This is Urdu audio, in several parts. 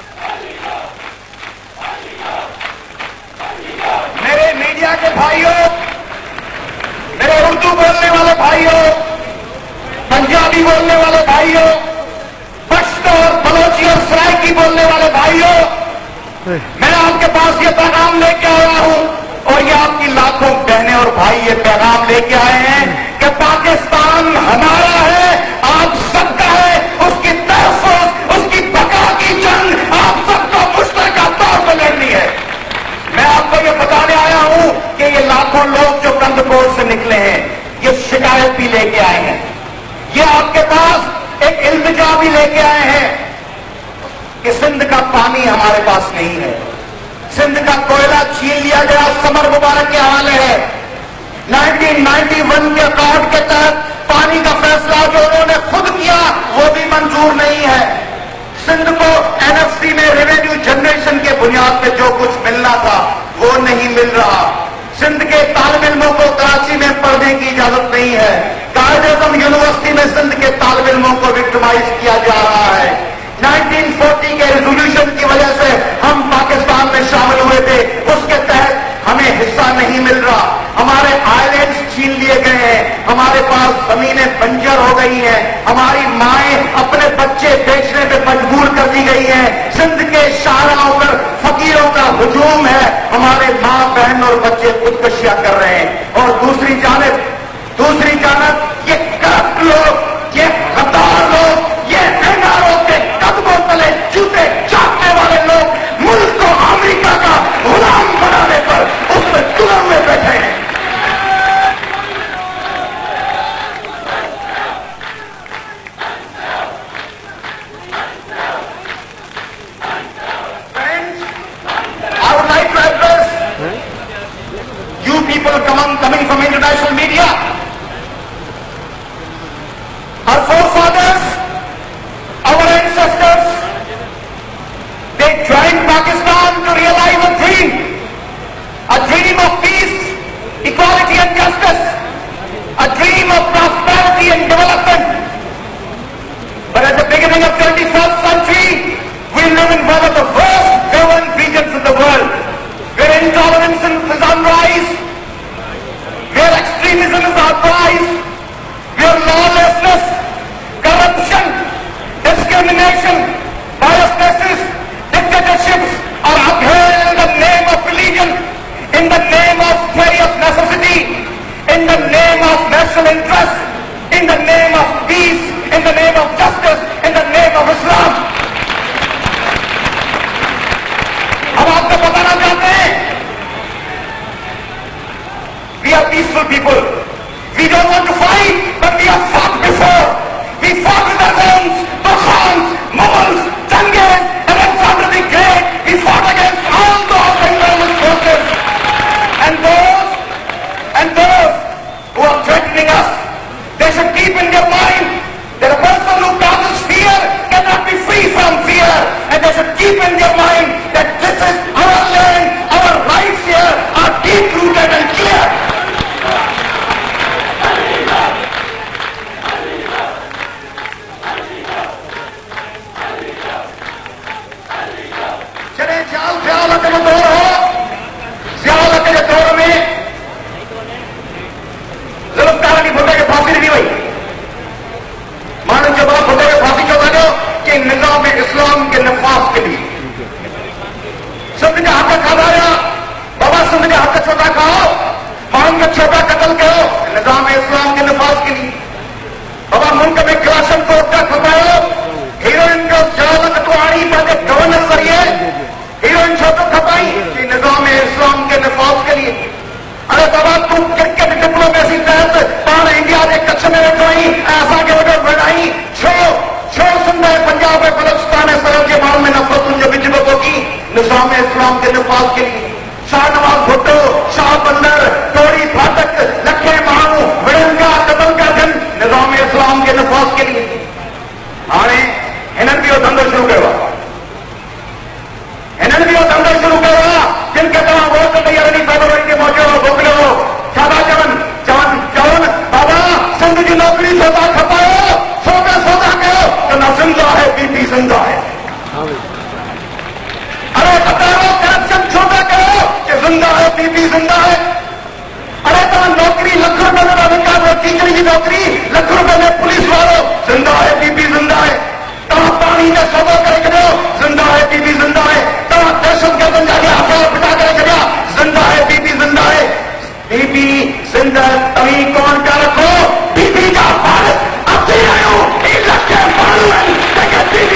میرے میڈیا کے بھائیوں، میرے اردو بولنے والے بھائیوں، پنجابی بولنے والے بھائیوں، پشتو اور بلوچی اور سرائکی بولنے والے بھائیوں، میں آپ کے پاس یہ پیغام لے کے آیا ہوں اور یہ آپ کی لاکھوں بہنیں اور بھائی یہ پیغام لے کے آئے ہیں کہ پاکستان ہمارا ہے، آپ سب کا ہے، اس کی تحفظ، اس کی بقا کی جنگ آپ سب کو مشترکہ طور پر لڑنی ہے۔ میں آپ کو یہ بتانے آیا ہوں کہ یہ لاکھوں لوگ جو کندکور سے نکلے ہیں یہ شکایت بھی لے کے آئے ہیں، یہ آپ کے پاس ایک التجا بھی لے کے آئے ہیں کہ سندھ کا پانی ہمارے پاس نہیں ہے، سندھ کا کوئلہ چھین لیا گیا، سمر مبارک کے حوالے ہے۔ 1991 کے اکارڈ کے تحت پانی کا فیصلہ جو انہوں نے خود کیا وہ بھی منظور نہیں ہے۔ سندھ کو NFC میں ریونیو جنریشن کے بنیاد پہ جو کچھ ملنا تھا وہ نہیں مل رہا۔ سندھ کے طالب علموں کو کراچی میں پڑھنے کی اجازت نہیں ہے۔ قائد اعظم یونیورسٹی میں سندھ کے طالب علموں کو وکٹمائز کیا جا رہا ہے۔ 1940 کے ریزولوشن کی وجہ سے ہم پاکستان میں شامل ہوئے تھے، اس کے تحت ہمیں حصہ نہیں مل رہا، ہمارے آئلینڈز چھین لیے گئے ہیں، ہمارے پاس زمینیں بنجر ہو گئی ہیں، ہماری مائیں اپنے بچے بیچنے پہ مجبور کر دی گئی ہیں، سندھ کے شاہراہوں پر فقیروں کا ہجوم ہے، ہمارے ماں بہن اور بچے خودکشیاں کر رہے ہیں، اور دوسری جانب یہ کرپٹ لوگ، یہ غدار لوگ، یہ اناروں کے قدموں تلے جوتے چاٹنے والے لوگ ملک کو امریکہ کا غلام بنانے پر اس میں تلے ہوئے بیٹھے ہیں۔ Friends, I would like to address you people coming from international media. Our forefathers, our ancestors, they joined Pakistan to realize a dream of peace, equality and justice, a dream of prosperity and development. But at the beginning of 21st century, we live in one of the worst governed regions in the world, where intolerance is on rise, where extremism is on rise, where lawlessness, corruption, discrimination, biasnesses, dictatorships are upheld in the name of religion, in the name of various necessity, in the name of national interest, in the name of peace, in the name of justice, in the name of Islam. ہم آپ کو بتانا چاہتے ہیں we are peaceful people. We don't want to fight, but we have fought before. We fought with our homes, Pathans, Mughals, Changiz, and Alexander the Great. We fought against all those imperialist forces. And those who are threatening us, they should keep in their mind that a person who causes fear cannot be free from fear. And they should keep in their mind that this is our land, our rights here are deep-rooted and clear. Zia-ul-Haq کا دور ہو، ضیاءالحق کے دور میں ذوالفقار علی بھٹو کے پھانسی نہیں ہوئی، مانو جواب بھٹو کے پھانسی کیوں لگو کہ نظام اسلام کے نفاذ کے لیے سندھ کا حق کھایا، بابا سندھ کا حق چھوٹا کھاؤ، مان کا چھوٹا قتل کرو، نظام اسلام کے نفاذ کے لیے، بابا ملک میں کراشن کوٹ کا کھپاؤ، ہیروئن کو ضیاءالحق تو آڑی پڑے گورنر ذریعے ہیروئن چھوٹو کھپائی کہ نظام اسلام کے نفاذ کے لیے۔ ارے بابا تم کرکٹ ڈپلومیسی تحت پان انڈیا کے کچھ میں رکھوائی ایسا کے وجہ بڑھائی چھوڑ سندھ ہے، پنجاب ہے، بلوچستان ہے، سرحد کے ماحول میں نفرت ان جو بجبتوں کی نظام اسلام کے نفاذ کے لیے۔ شاہ نواز بھٹو، شاہ بندر، توڑی پھاٹک، لکھے مانو وڑنگا قتل کا دن نظام اسلام کے نفاذ کے لیے۔ ہاں انہوں بھی وہ دھندو شروع کروا، انہوں بھی وہ دھندو شروع کروا جن کے طرح ووٹ تیار نہیں فیبروری کے موقع ہو بھوکلے ہو سادہ جون بابا سندھ کی نوکری سودا کھپاؤ، سودا کرو تو نہ زندہ ہے بی پی زندہ ہے، बीबी जिंदा है। अरे तो नौकरी लख रुपए में विका टीचर की नौकरी लख रुपए में पुलिस वालों जिंदा है बीबी जिंदा है। तो पानी का सौदा करे जिंदा है बीबी जिंदा है। तो दहशत गर्द जाके हथियार पिटा करे जिंदा है बीबी जिंदा है। बीबी जिंदा तभी कौन का रखो बीबी का भारत अब से आयो लगे बीबी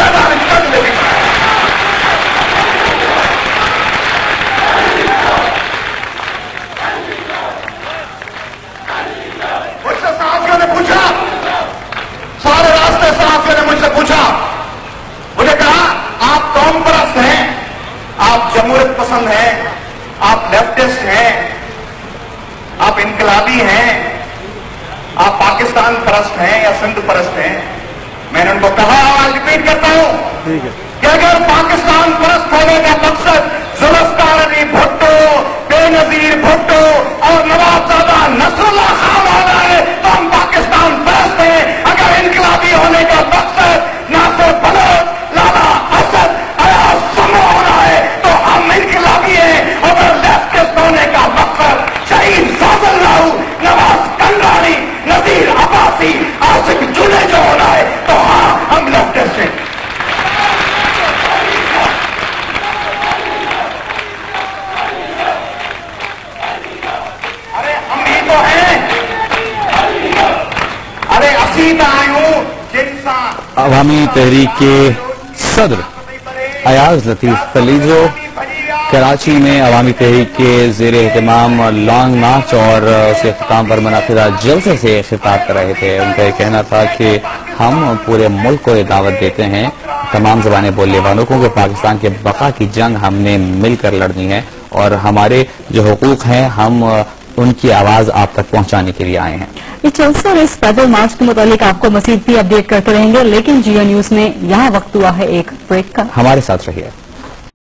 मुझसे साथियों ने पूछा, सारे रास्ते साथियों ने मुझसे पूछा, मुझे कहा आप कौम परस्त हैं, आप जमहूरियत पसंद हैं, आप लेफ्टिस्ट हैं, आप इनकलाबी हैं, आप पाकिस्तान परस्त हैं या सिंध परस्त हैं। मैंने उनको कहा, आज रिपीट करता हूं कि अगर पाकिस्तान परस्त होने का मकसद जुल्फकार अली भुट्टो, बेनजीर भुट्टो और नवाबजादा नसरुल्लाह खान वाला है तो हम पाकिस्तान परस्त हैं। अगर इनकलाबी होने का मकसद नासिर बलोच, लाला असद, अयाज समो होना है तो हम इनकलाबी हैं। अगर लेफ्टिस्ट होने का मकसद शहीद फाजिल राहू, नवाज कंडानी, नजीर अब्बासी, आसिफ जुनेजो होना है तो हाँ हम लेफ्टिस्ट हैं। अरे हम ही तो हैं। अरे असीम आयु जिनसा अवामी तहरीक के सदर अयाज लतीफ कलीजो कराची में अवामी तहरीक के ज़ेर एहतमाम लॉन्ग मार्च और उसके अख्ताम पर मुनाफिदा जलसे से खिताब कर रहे थे। उनका ये कहना था कि हम पूरे मुल्क को ये दावत देते हैं, तमाम ज़बानें बोलने वालों को, कि पाकिस्तान के बका की जंग हमने मिलकर लड़नी है और हमारे जो हुकूक हैं हम उनकी आवाज़ आप तक पहुंचाने के लिए आए हैं। इस जलसे और इस पैदल मार्च के मुतालिक आपको मज़ीद भी अपडेट करते रहेंगे, लेकिन जियो न्यूज़ में यहाँ वक्त हुआ है एक ब्रेक का। हमारे साथ रहिए।